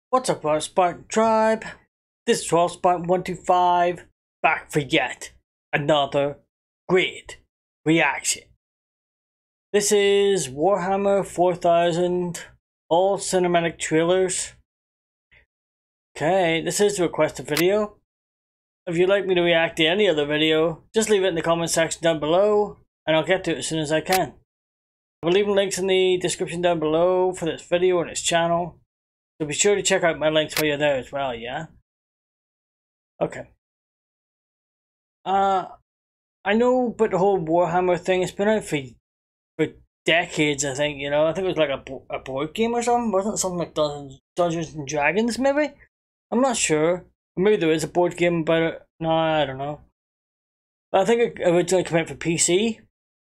What's up, our Spartan Tribe? This is 12 Spartan 125, back for yet another great reaction. This is Warhammer 4000, all cinematic trailers. Okay, this is the requested video. If you'd like me to react to any other video, just leave it in the comment section down below, and I'll get to it as soon as I can. I'll leave links in the description down below for this video and this channel. So be sure to check out my links while you're there as well, yeah? Okay. I know about the whole Warhammer thing. It's been out for decades, I think, you know? I think it was like a board game or something. Wasn't it something like Dungeons and Dragons, maybe? I'm not sure. Maybe there is a board game about it. No, I don't know. But I think it originally came out for PC.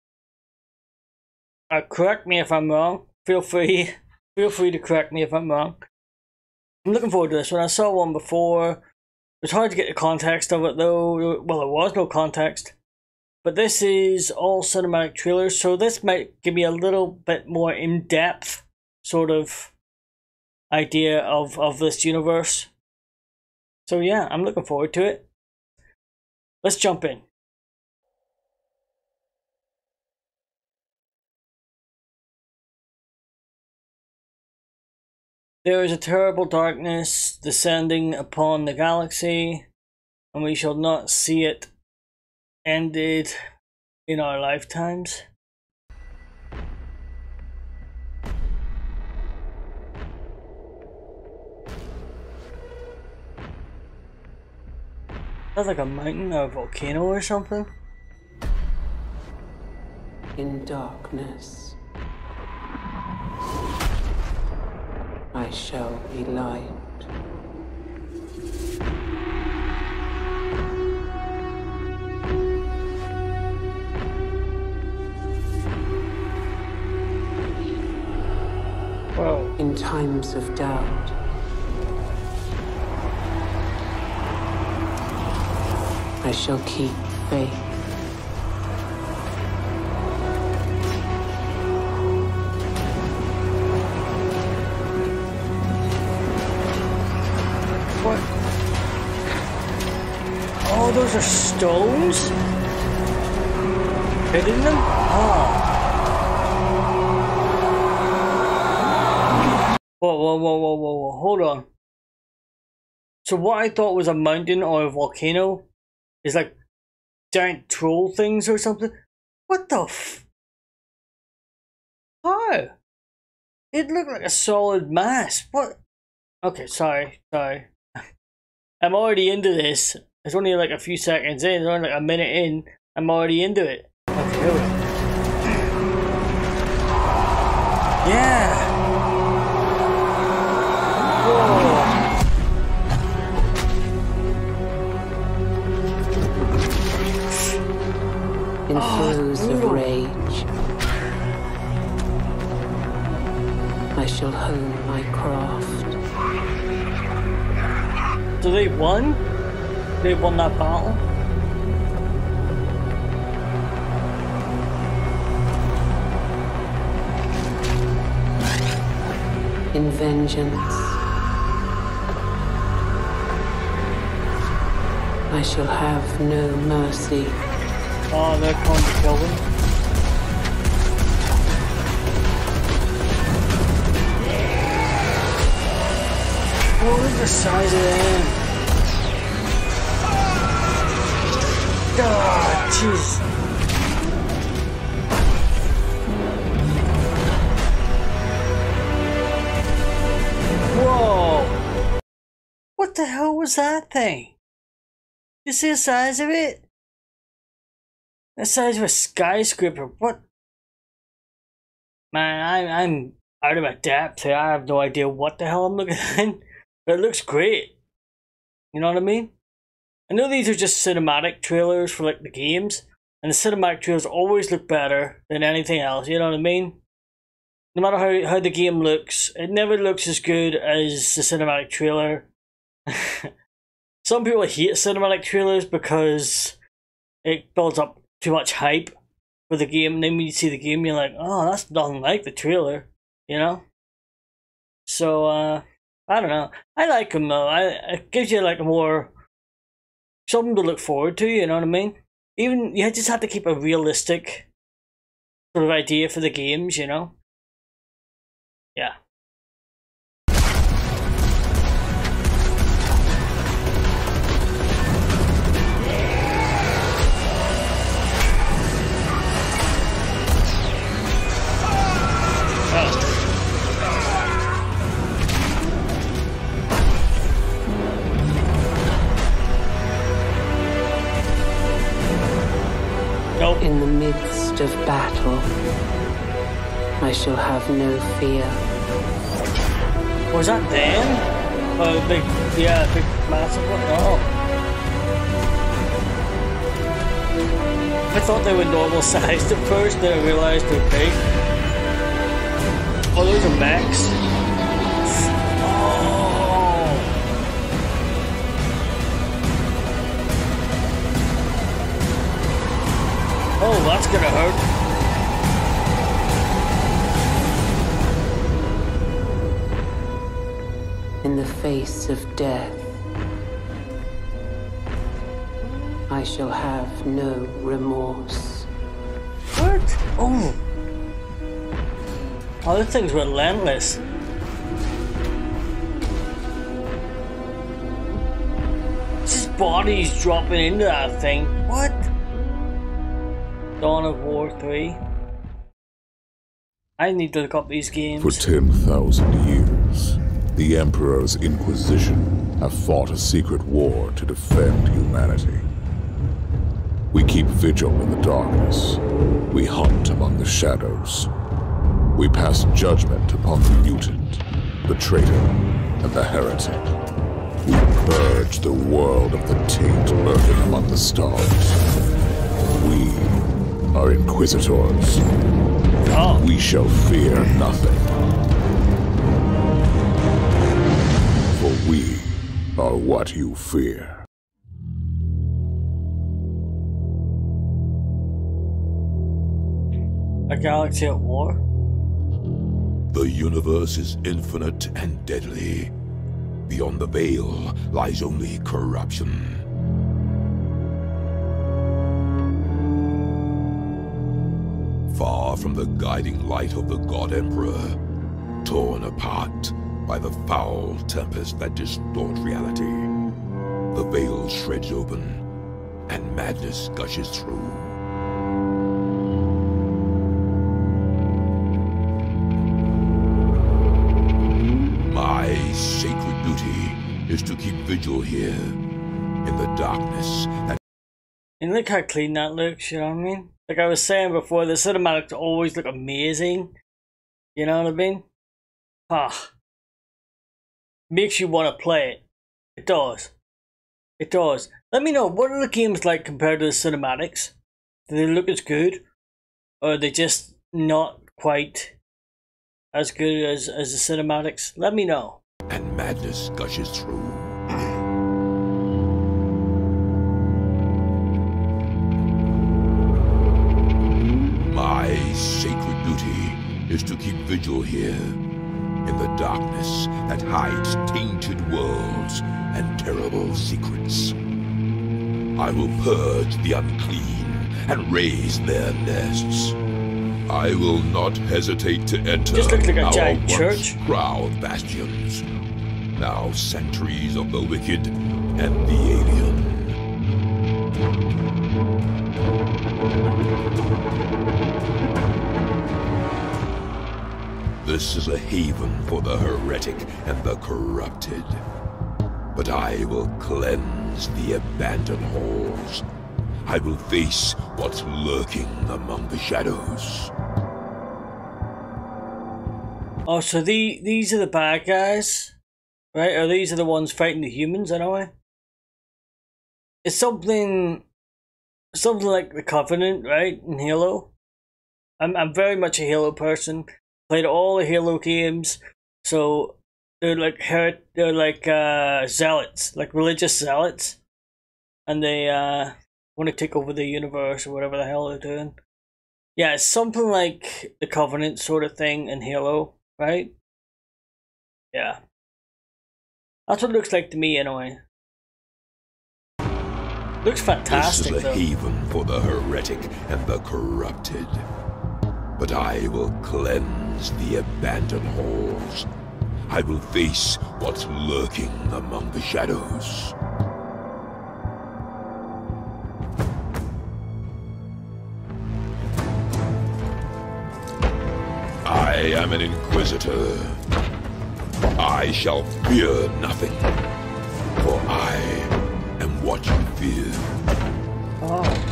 Correct me if I'm wrong. Feel free to correct me if I'm wrong. I'm looking forward to this one. I saw one before. It was hard to get the context of it though. Well, there was no context. But this is all cinematic trailers, so this might give me a little bit more in-depth sort of idea of this universe. So yeah, I'm looking forward to it. Let's jump in. There is a terrible darkness descending upon the galaxy, and we shall not see it ended in our lifetimes. That's like a mountain or a volcano or something. In darkness I shall be light. Whoa. In times of doubt, I shall keep faith. What? Oh, those are stones? Hitting them? Oh. Whoa. Hold on. So what I thought was a mountain or a volcano is like giant troll things or something? What the f... How? It looked like a solid mass. What? Okay, sorry. I'm already into this. It's only like a few seconds in, it's only like a minute in. I'm already into it. Okay, here we go. Yeah! Whoa! In throes of rage, I shall hone my craft. So they won? They won that battle? In vengeance, I shall have no mercy. Oh, they're going to kill them. What is the size of them? God, jeez. Whoa! What the hell was that thing? You see the size of it? The size of a skyscraper. What? Man, I'm out of my depth here. I have no idea what the hell I'm looking at. But it looks great. You know what I mean? I know these are just cinematic trailers for like the games. And the cinematic trailers always look better than anything else. You know what I mean? No matter how the game looks, it never looks as good as the cinematic trailer. Some people hate cinematic trailers because it builds up too much hype for the game, and then when you see the game, you're like, oh, that's nothing like the trailer, you know? So, I don't know. I like them though. It gives you like a more something to look forward to. You know what I mean? Even you just have to keep a realistic sort of idea for the games. You know? Yeah. In the midst of battle, I shall have no fear. Was that them? Oh, big, yeah, big, massive one? Oh. I thought they were normal sized at first, then I realized they're big. Oh, those are mechs. Oh, that's gonna hurt. In the face of death, I shall have no remorse. What? Oh. Oh, that thing's relentless. Just bodies dropping into that thing. What? Dawn of War 3. I need to look up these games. For 10,000 years, the Emperor's Inquisition have fought a secret war to defend humanity. We keep vigil in the darkness. We hunt among the shadows. We pass judgment upon the mutant, the traitor, and the heretic. We purge the world of the taint lurking among the stars. We are Inquisitors. Oh. We shall fear nothing. For we are what you fear. A galaxy at war? The universe is infinite and deadly. Beyond the veil lies only corruption. Far from the guiding light of the God Emperor, torn apart by the foul tempest that distort reality, the veil shreds open and madness gushes through. My sacred duty is to keep vigil here in the darkness that... And look how clean that looks, you know what I mean? Like I was saying before, the cinematics always look amazing. You know what I mean? Ah. Makes you want to play it. It does. It does. Let me know, what are the games like compared to the cinematics? Do they look as good? Or are they just not quite as good as the cinematics? Let me know. And madness gushes through. My sacred duty is to keep vigil here in the darkness that hides tainted worlds and terrible secrets. I will purge the unclean and raise their nests. I will not hesitate to enter Just looks like a our giant once church. proud bastions, now sanctuaries of the wicked and the alien. This is a haven for the heretic and the corrupted. But I will cleanse the abandoned halls. I will face what's lurking among the shadows. Oh, so these are the bad guys, right? Or these are the ones fighting the humans, anyway? It's something like the Covenant, right? In Halo. I'm very much a Halo person. Played all the Halo games, so they're like zealots, like religious zealots, and they want to take over the universe or whatever the hell they're doing. Yeah, it's something like the Covenant sort of thing in Halo, right? Yeah. That's what it looks like to me anyway. Looks fantastic. This is a though. haven for the heretic and the corrupted. But I will cleanse the abandoned halls. I will face what's lurking among the shadows. I am an inquisitor. I shall fear nothing, for I am what you fear. Oh.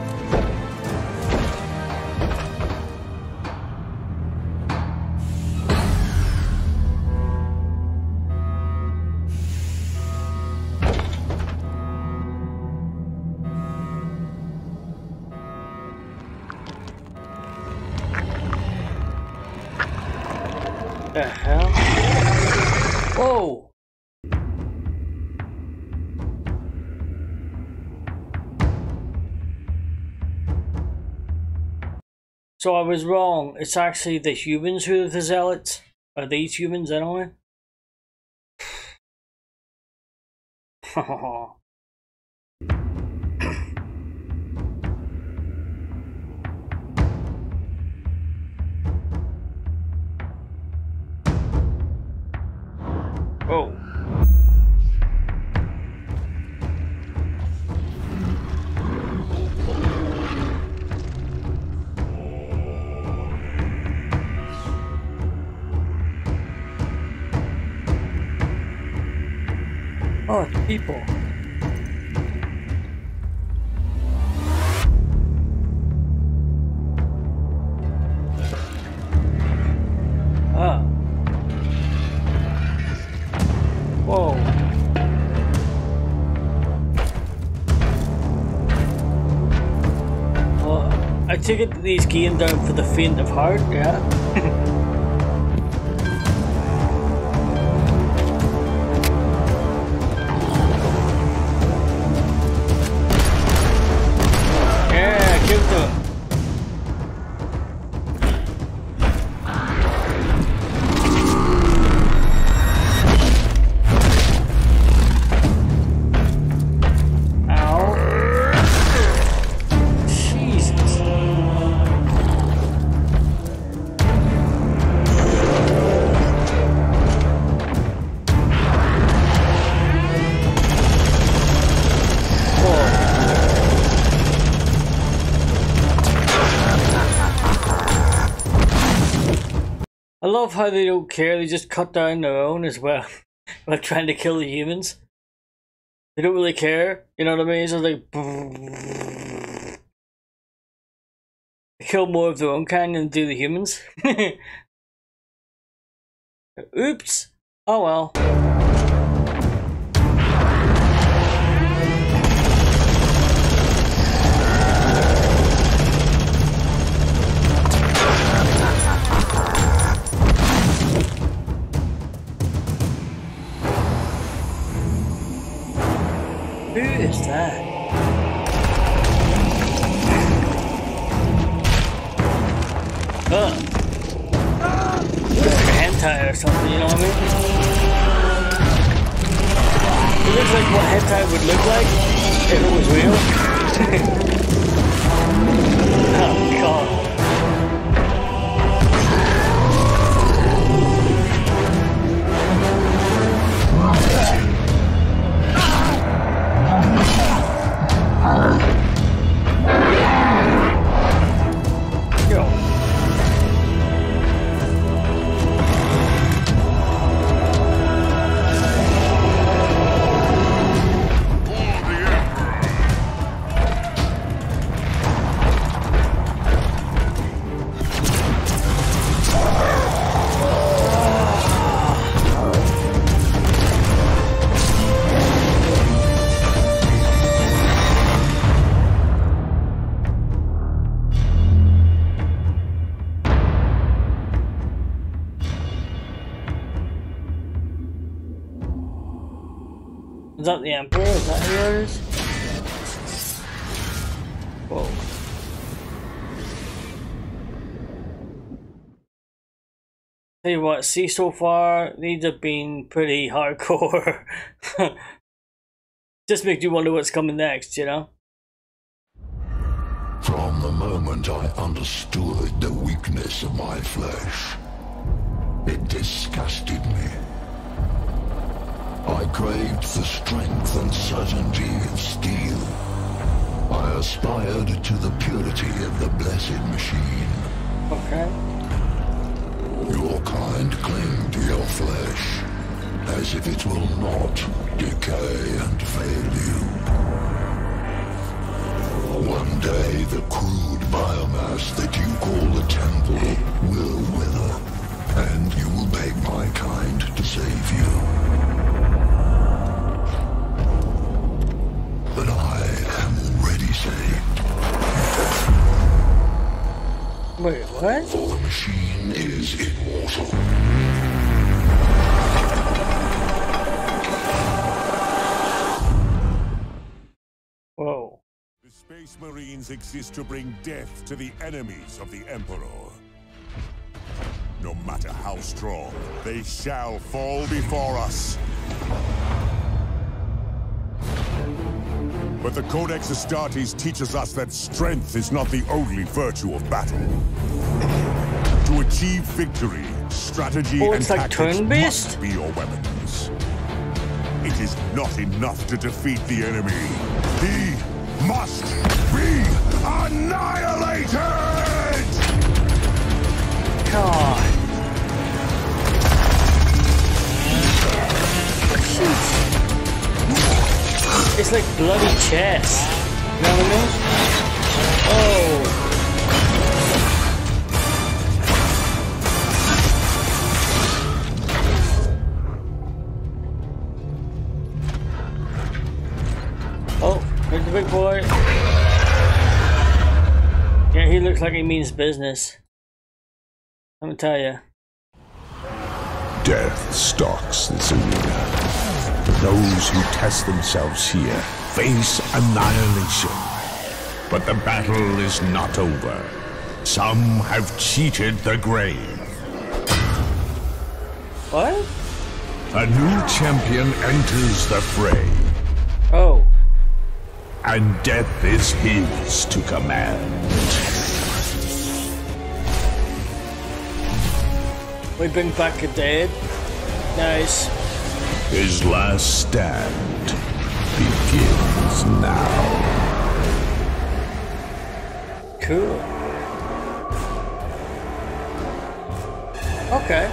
The hell? Whoa! So I was wrong. It's actually the humans who are the zealots. Are these humans anyway? Oh. Oh, it's people. Ah. Whoa. Well, I take it these came down for the faint of heart, yeah? Yeah, give them. I love how they don't care, they just cut down their own as well while trying to kill the humans. They don't really care, you know what I mean? So they kill more of their own kind than do the humans. Oops! Oh well. Who is that? Looks like a hentai or something, you know what I mean? It looks like what hentai would look like if it was real. Oh god. Is that the Emperor? Is that who it is? Whoa. Tell you what, see so far, these have been pretty hardcore. Just makes you wonder what's coming next, you know? From the moment I understood the weakness of my flesh, it disgusted me. I craved the strength and certainty of steel. I aspired to the purity of the blessed machine. Okay. Your kind cling to your flesh, as if it will not decay and fail you. One day the crude biomass that you call the temple will wither, and you will beg my kind to save you. But I am already saved. Wait, what? For the machine is immortal. Whoa. The Space Marines exist to bring death to the enemies of the Emperor. No matter how strong, they shall fall before us. But the Codex Astartes teaches us that strength is not the only virtue of battle. To achieve victory, strategy and tactics must be your weapons. It is not enough to defeat the enemy. He must be annihilated! God. Shoot. It's like bloody chess. You know what I mean? Oh. Oh, there's the big boy. Yeah, he looks like he means business. Let me tell you. Death stalks this arena. Those who test themselves here face annihilation. But the battle is not over. Some have cheated the grave. What? A new champion enters the fray. Oh. And death is his to command. We bring back the dead. Nice. His last stand begins now. Cool. Okay.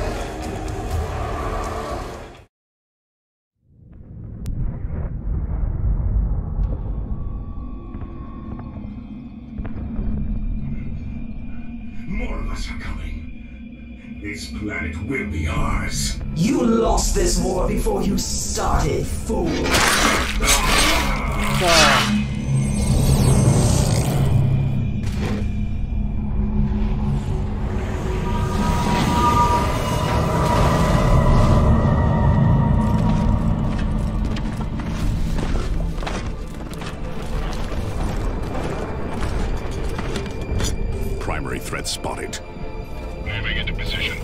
More of us are coming. This planet will be ours. You lost this war before you started, fool. Primary threat spotted. Moving into position.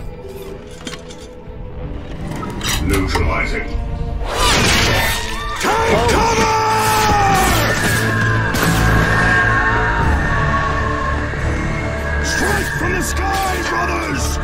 Neutralizing. Take cover! Strike from the sky, brothers!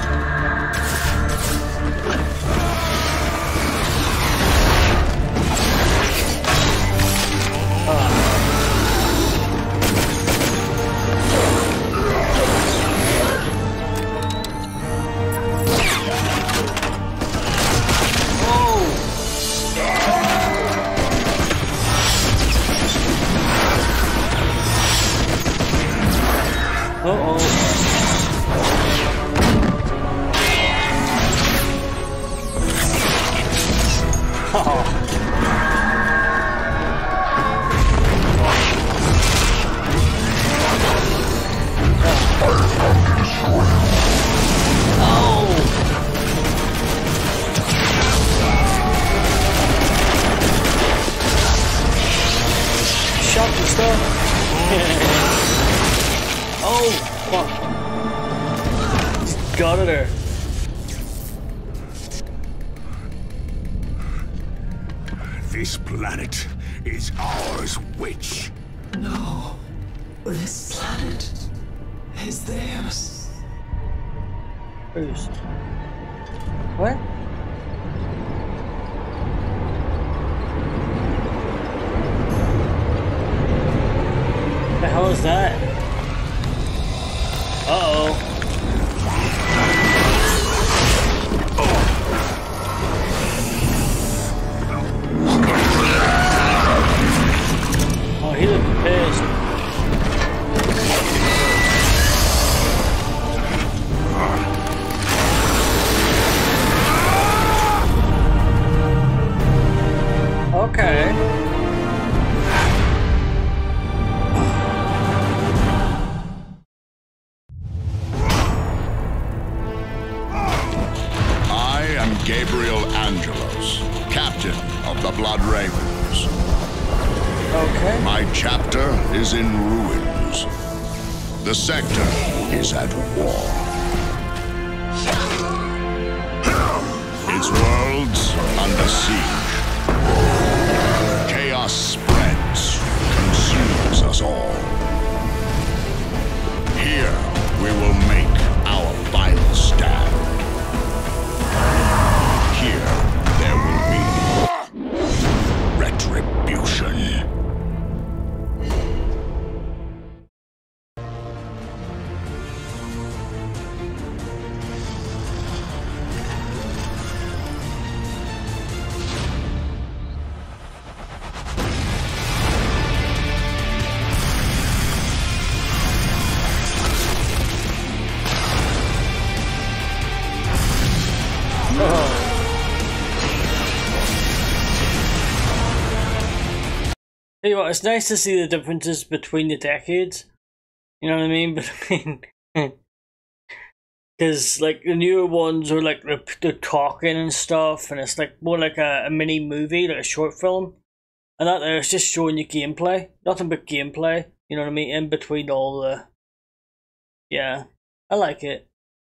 This planet is ours, witch. No. This planet is theirs. Who's? What? The hell is that? Uh-oh. Oh, he looked pissed. Okay. I am Gabriel Angelos, captain of the Blood Ravens. Okay. My chapter is in ruins. The sector is at war. Its worlds under siege. Chaos spreads, consumes us all. Here, we will make our final stand. Here, there will be retribution. You know, it's nice to see the differences between the decades. You know what I mean? Between, because like the newer ones are like they're talking and stuff, and it's like more like a mini movie, like a short film. And that there is just showing you gameplay, nothing but gameplay. You know what I mean? In between all the, yeah, I like it.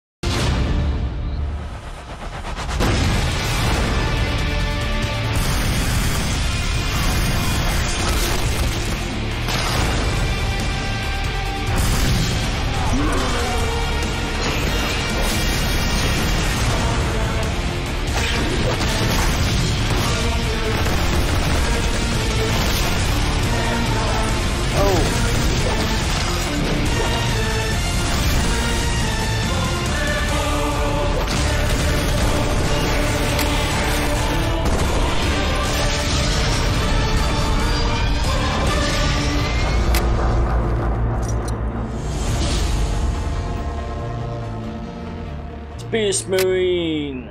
Space Marine.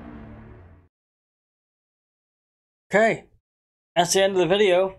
Okay, that's the end of the video.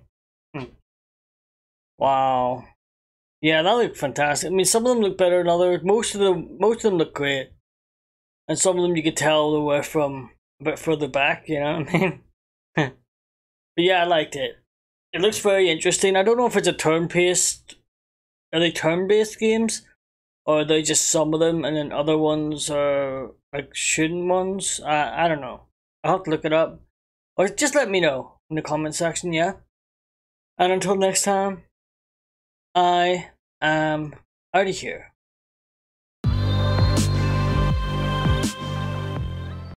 Wow. Yeah, that looked fantastic. I mean, some of them look better than others. Most of them look great, and some of them you could tell they were from a bit further back. You know what I mean? But yeah, I liked it. It looks very interesting. I don't know if it's a turn-based. Are they turn-based games? Or are they just some of them and then other ones are like shooting ones? I don't know. I'll have to look it up. Or just let me know in the comment section, yeah? And until next time, I am out of here.